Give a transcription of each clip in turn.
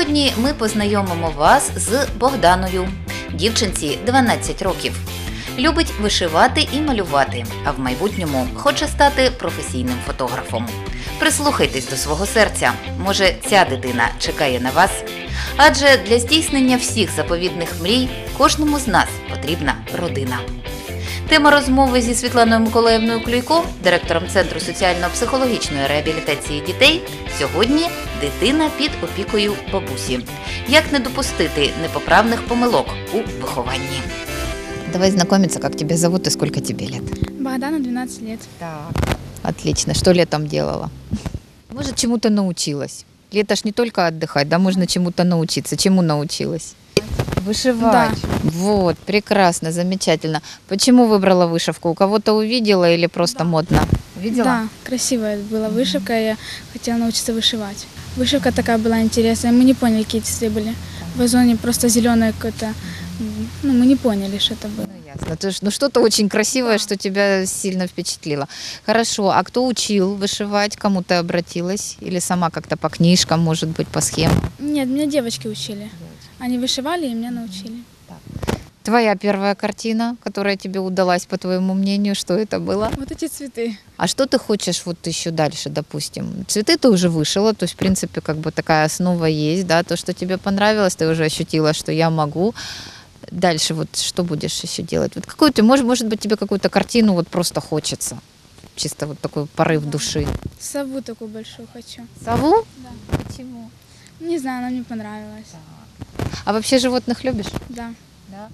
Сьогодні ми познайомимо вас з Богданою. Дівчинці 12 років. Любить вишивати і малювати, а в майбутньому хоче стати професійним фотографом. Прислухайтесь до свого серця, може ця дитина чекає на вас. Адже для здійснення всіх заповідних мрій кожному з нас потрібна родина. Тема розмови зі Світланою Миколаївною Клюйко, директором Центру соціально-психологічної реабілітації дітей, сьогодні «Дитина під опікою бабусі». Як не допустити непоправних помилок у вихованні. Давай знакомиться, как тебя зовут и сколько тебе лет. Богдана, 12 лет. Так. Отлично. Что летом делала? Может, чему-то научилась? Лето ж не только отдыхать, да, можно чему-то научиться. Чему научилась? Вышивать. Да. Вот, прекрасно, замечательно. Почему выбрала вышивку? У кого-то увидела или просто модно? Видела? Да, красивая была вышивка, я хотела научиться вышивать. Вышивка такая была интересная, мы не поняли, какие цветы были. В вазоне просто зеленое какое-то, мы не поняли, что это было. Ясно. То есть, что-то очень красивое, что тебя сильно впечатлило. Хорошо. А кто учил вышивать? Кому ты обратилась? Или сама как-то по книжкам, может быть, по схемам? Нет, меня девочки учили. Они вышивали и меня научили. Твоя первая картина, которая тебе удалась, по твоему мнению, что это было? Вот эти цветы. А что ты хочешь вот еще дальше, допустим? Цветы ты уже вышила, то есть, в принципе, как бы такая основа есть, да, то, что тебе понравилось, ты уже ощутила, что я могу. Дальше вот что будешь еще делать? Вот какую-то, может быть, тебе какую-то картину вот просто хочется? Чисто вот такой порыв души. Сову такую большую хочу. Сову? Да. Почему? Не знаю, она мне понравилась. А вообще животных любишь? Да. Да.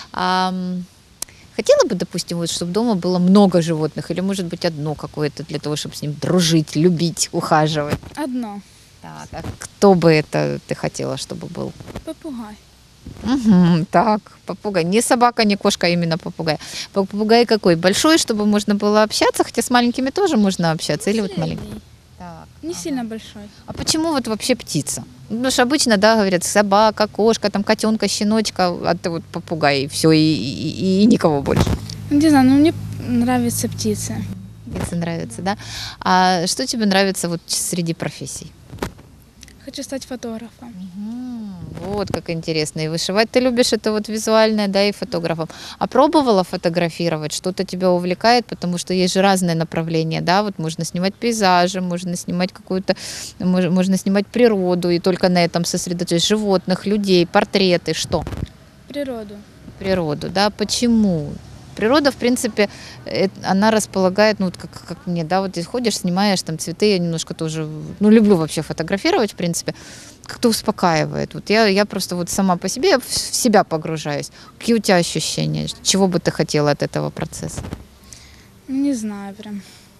Хотела бы, допустим, вот, чтобы дома было много животных, или, может быть, одно какое-то для того, чтобы с ним дружить, любить, ухаживать? Одно. Так, а кто бы это ты хотела, чтобы был? Попугай. Угу, так, попугай. Не собака, не кошка, а именно попугай. Попугай какой? Большой, чтобы можно было общаться, хотя с маленькими тоже можно общаться, или вот маленький? Средний. Так. Не сильно большой. А почему вот вообще птица? Потому что обычно, да, говорят, собака, кошка, там котенка, щеночка, а ты вот попугай, и все, и никого больше. Не знаю, но мне нравятся птицы. Птицы нравятся, да? А что тебе нравится вот среди профессий? Хочу стать фотографом. Вот как интересно. И вышивать ты любишь, это вот визуальное, да, и фотографом. А пробовала фотографировать? Что-то тебя увлекает? Потому что есть же разные направления, да, вот можно снимать пейзажи, можно снимать какую-то, можно снимать природу, и только на этом сосредоточить животных, людей, портреты, что? Природу. Природу, да, почему? Природа, в принципе, она располагает, ну, вот как мне, да, вот ты ходишь, снимаешь там цветы, я немножко тоже, ну, люблю вообще фотографировать, в принципе, как-то успокаивает. Вот я просто вот сама по себе, я в себя погружаюсь. Какие у тебя ощущения? Чего бы ты хотела от этого процесса? Не знаю прям.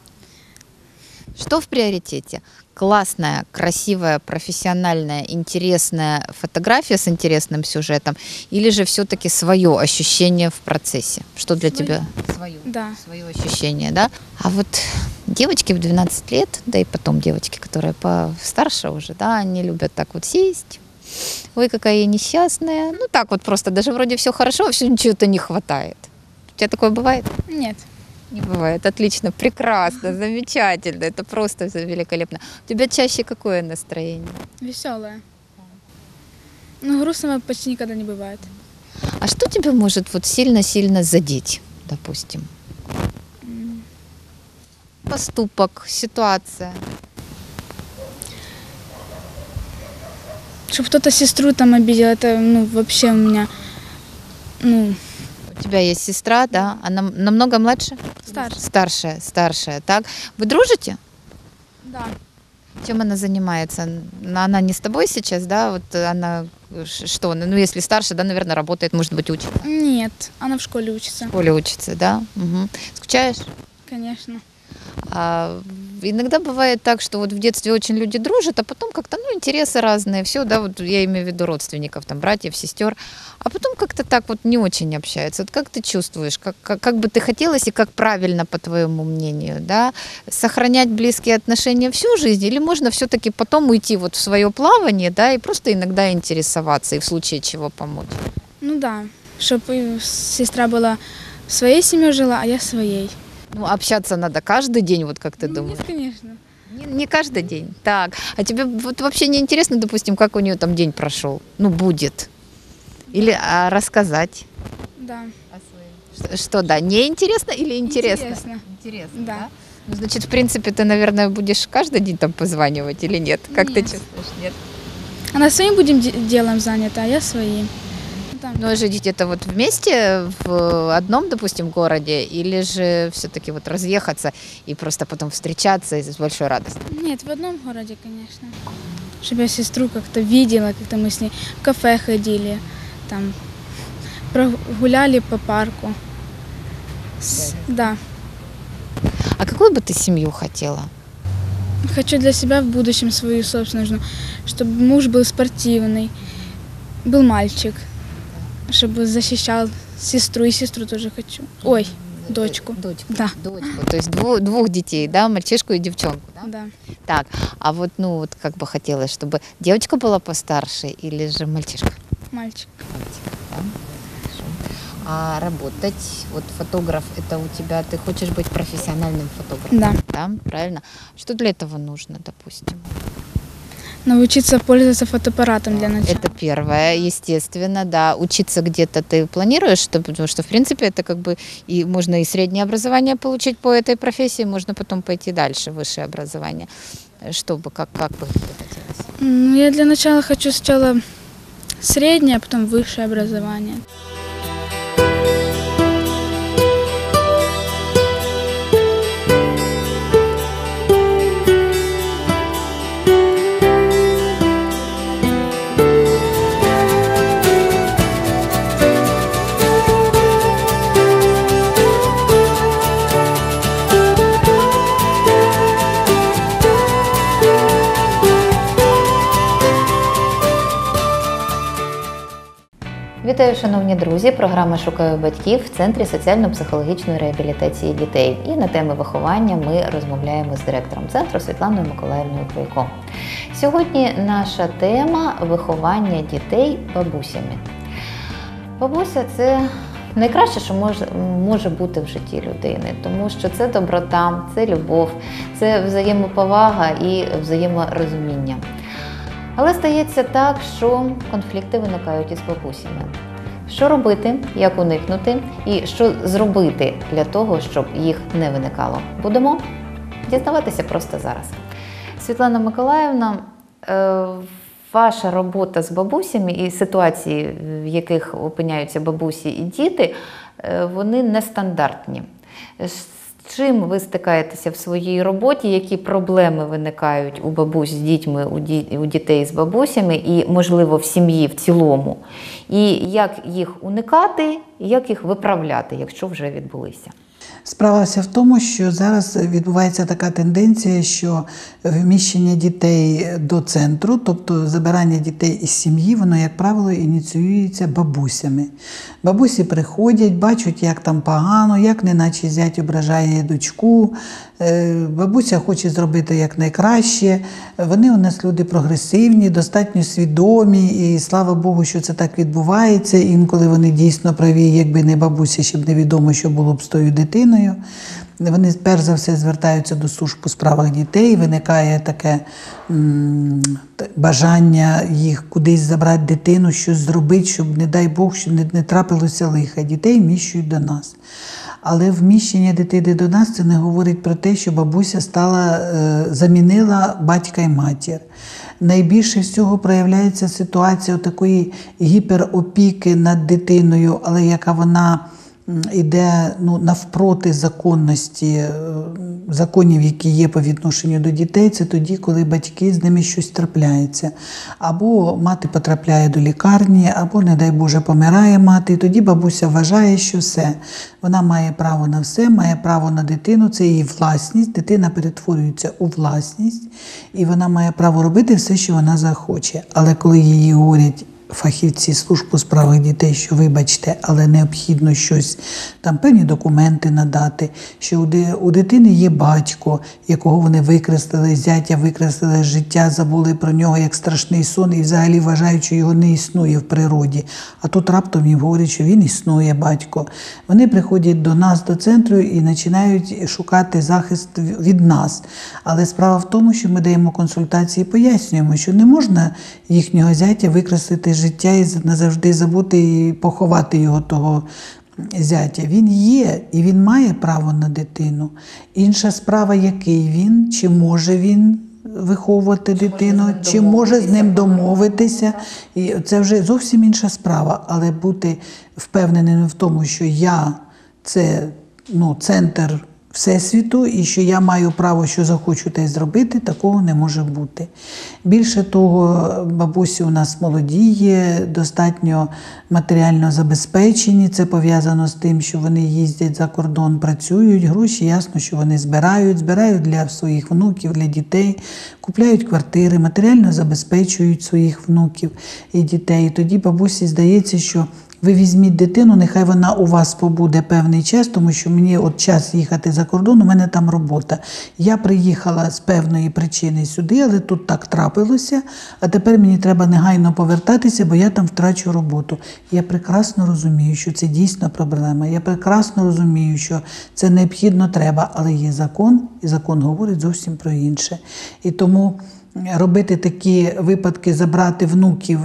Что в приоритете? Классная, красивая, профессиональная, интересная фотография с интересным сюжетом или же все-таки свое ощущение в процессе? Что для тебя? Свое. Да. Свое ощущение, да? А вот девочки в 12 лет, да и потом девочки, которые постарше уже, да, они любят так вот сесть. Ой, какая я несчастная. Ну так вот просто, даже вроде все хорошо, а все чего-то не хватает. У тебя такое бывает? Нет. Не бывает. Отлично, прекрасно, замечательно. Это просто великолепно. У тебя чаще какое настроение? Веселая. Но грустного почти никогда не бывает. А что тебя может вот сильно-сильно задеть, допустим? Поступок, ситуация. Чтобы кто-то сестру там обидел, это вообще у меня, У тебя есть сестра, да? Она намного младше? старше. Старшая, так? Вы дружите? Да. Чем она занимается? Она не с тобой сейчас, да? Вот она что? Ну, если старше, да, наверное, работает, может быть, учит. Нет, она в школе учится. В школе учится, да? Угу. Скучаешь? Конечно. Иногда бывает так, что вот в детстве очень люди дружат, а потом как-то, интересы разные, все, да, вот я имею в виду родственников, там, братьев, сестер, а потом как-то так вот не очень общаются. Вот как ты чувствуешь, как бы ты хотелось и как правильно, по твоему мнению, да, сохранять близкие отношения всю жизнь, или можно все-таки потом уйти вот в свое плавание, да, и просто иногда интересоваться и в случае чего помочь? Ну да, чтобы сестра была своей семьей жила, а я своей. Общаться надо каждый день, вот как ты думаешь? Нет, конечно. Не каждый день. Так. А тебе вот вообще не интересно, допустим, как у нее там день прошел? Ну, будет. Или рассказать? Да. Что, да, не интересно или интересно? Интересно, Да. Ну, значит, в принципе, ты, наверное, будешь каждый день там позванивать или нет? Как ты Нет. чувствуешь? Нет? Она своим будем делом занята, а я своим. Там. Но жить где-то вот вместе в одном, допустим, городе, или же все-таки вот разъехаться и просто потом встречаться и с большой радостью? Нет, в одном городе, конечно. Чтобы я сестру как-то видела, как-то мы с ней в кафе ходили, там прогуляли по парку. Да. А какую бы ты семью хотела? Хочу для себя в будущем свою собственную, чтобы муж был спортивный, был мальчик, чтобы защищал сестру, и сестру тоже хочу. Ой, дочку. Дочку. Да. Дочку. То есть двух детей, да, мальчишку и девчонку, да? Да. Так, а вот, ну, вот как бы хотелось, чтобы девочка была постарше или же мальчишка? Мальчик. Мальчик, да? Хорошо. А работать, вот фотограф, это у тебя, ты хочешь быть профессиональным фотографом? Да. Да, правильно? Что для этого нужно, допустим? Научиться пользоваться фотоаппаратом для начала. Это первое, естественно, да. Учиться где-то ты планируешь, потому что, в принципе, это как бы и можно и среднее образование получить по этой профессии, можно потом пойти дальше, высшее образование. Чтобы, как бы тебе хотелось? Ну, я для начала хочу сначала среднее, а потом высшее образование. Вітаю, шановні друзі! Програма «Шукаю батьків» в Центрі соціально-психологічної реабілітації дітей. І на теми виховання ми розмовляємо з директором центру Світланою Миколаївною Крейко. Сьогодні наша тема – виховання дітей бабусями. Бабуся – це найкраще, що може бути в житті людини, тому що це доброта, це любов, це взаємоповага і взаєморозуміння. Але стається так, що конфлікти виникають із бабусями. Що робити, як уникнути і що зробити для того, щоб їх не виникало? Будемо дізнаватися просто зараз. Світлана Миколаївна, ваша робота з бабусями і ситуації, в яких опиняються бабусі і діти, вони нестандартні. З чим ви стикаєтеся в своїй роботі, які проблеми виникають у бабусь з дітьми, у дітей з бабусями і, можливо, в сім'ї в цілому? І як їх уникати, і як їх виправляти, якщо вже відбулися? Справа вся в тому, що зараз відбувається така тенденція, що вміщення дітей до центру, тобто забирання дітей із сім'ї, воно, як правило, ініціюється бабусями. Бабусі приходять, бачать, як там погано, як неначе зять ображає дочку. Бабуся хоче зробити якнайкраще. Вони у нас люди прогресивні, достатньо свідомі, і слава Богу, що це так відбувається. Інколи вони дійсно праві, якби не бабуся, щоб невідомо, що було б з тою дитиною. Вони перш за все звертаються до служб у справах дітей, виникає таке бажання їх кудись забрати дитину, щось зробити, щоб, не дай Бог, щоб не трапилося лиха. Дітей вміщують до нас. Але вміщення дитини до нас – це не говорить про те, що бабуся замінила батька і матір. Найбільше всього проявляється ситуація такої гіперопіки над дитиною, але яка вона йде навпроти законності, законів, які є по відношенню до дітей, це тоді, коли батьки, з ними щось трапляється. Або мати потрапляє до лікарні, або, не дай Боже, помирає мати. І тоді бабуся вважає, що все. Вона має право на все, має право на дитину, це її власність. Дитина перетворюється у власність, і вона має право робити все, що вона захоче. Але коли їй говорять, фахівці служб у справах дітей, що вибачте, але необхідно щось, там певні документи надати, що у дитини є батько, якого вони викреслили, зятя викреслили з життя, забули про нього як страшний сон і взагалі вважають, що його не існує в природі. А тут раптом їм говорять, що він існує, батько. Вони приходять до нас, до центру і починають шукати захист від нас. Але справа в тому, що ми даємо консультації і пояснюємо, що не можна їхнього зятя викреслити з життя і назавжди забути і поховати його, того зятя. Він є і він має право на дитину. Інша справа, який він, чи може він виховувати дитину, чи може з ним домовитися. І це вже зовсім інша справа. Але бути впевненим в тому, що я – це центр Всесвіту, і що я маю право, що захочу, те й зробити, такого не може бути. Більше того, бабусі у нас молоді є, достатньо матеріально забезпечені. Це пов'язано з тим, що вони їздять за кордон, працюють, гроші, ясно, що вони збирають для своїх внуків, для дітей, купляють квартири, матеріально забезпечують своїх внуків і дітей. І тоді бабусі здається, що ви візьміть дитину, нехай вона у вас побуде певний час, тому що мені час їхати за кордон, у мене там робота. Я приїхала з певної причини сюди, але тут так трапилося, а тепер мені треба негайно повертатися, бо я там втрачу роботу. Я прекрасно розумію, що це дійсно проблема. Я прекрасно розумію, що це необхідно треба, але є закон, і закон говорить зовсім про інше. І тому робити такі випадки, забрати внуків,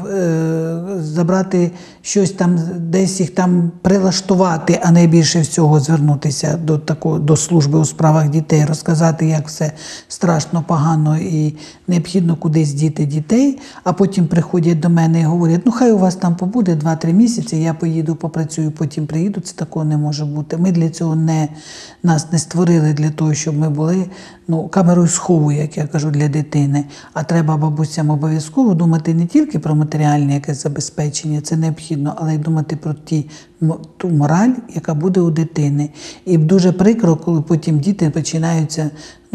забрати щось там, десь їх там прилаштувати, а найбільше всього звернутися до служби у справах дітей, розказати, як все страшно, погано і необхідно кудись діти дітей, а потім приходять до мене і говорять, хай у вас там побуде 2-3 місяці, я поїду, попрацюю, потім приїду. Це такого не може бути. Ми для цього нас не створили для того, щоб ми були камерою схову, як я кажу, для дитини. А треба бабусям обов'язково думати не тільки про матеріальне якесь забезпечення, це необхідно, але й думати про ту мораль, яка буде у дитини. І дуже прикро, коли потім діти починаються,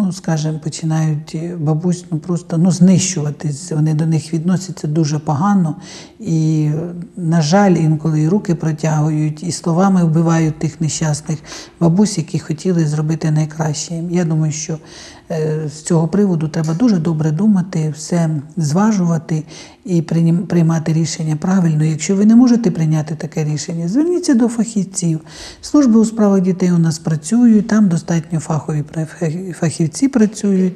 починають бабусь просто знищуватись. Вони до них відносяться дуже погано. І, на жаль, інколи і руки протягують, і словами вбивають тих нещасних бабусь, які хотіли зробити найкраще їм. Я думаю, що з цього приводу треба дуже добре думати, все зважувати і приймати рішення правильно. Якщо ви не можете прийняти таке рішення, зверніться до фахівців. Служби у справах дітей у нас працюють, там достатньо фахові фахівці працюють.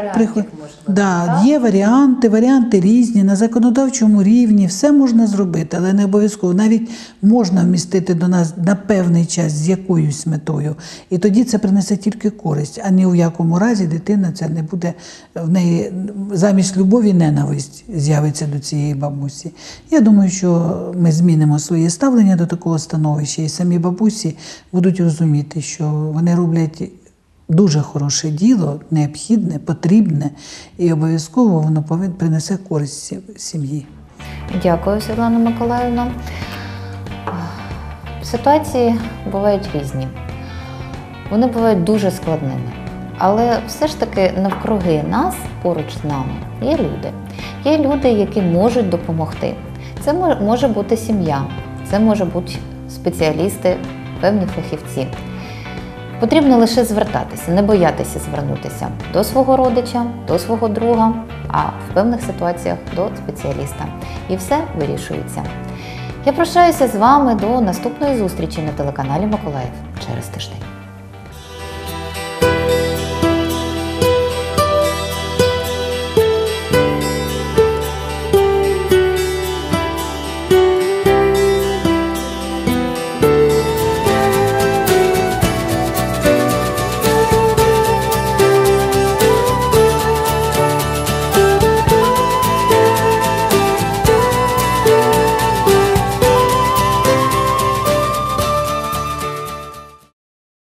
Є варіанти різні, на законодавчому рівні, все можна зробити, але не обов'язково. Навіть можна вмістити до нас на певний час з якоюсь метою. І тоді це принесе тільки користь, а ні в якому разі дитина, це не буде, в неї замість любові ненависть з'явиться до цієї бабусі. Я думаю, що ми змінимо своє ставлення до такого становища, і самі бабусі будуть розуміти, що вони роблять дуже хороше діло, необхідне, потрібне, і обов'язково воно принесе користь сім'ї. Дякую, Світлана Миколаївна. Ситуації бувають різні. Вони бувають дуже складними. Але все ж таки навкруги нас, поруч з нами, є люди. Є люди, які можуть допомогти. Це може бути сім'я, це може бути спеціалісти, певні фахівці. Потрібно лише звертатися, не боятися звернутися до свого родича, до свого друга, а в певних ситуаціях до спеціаліста. І все вирішується. Я прощаюся з вами до наступної зустрічі на телеканалі Миколаїв через тиждень.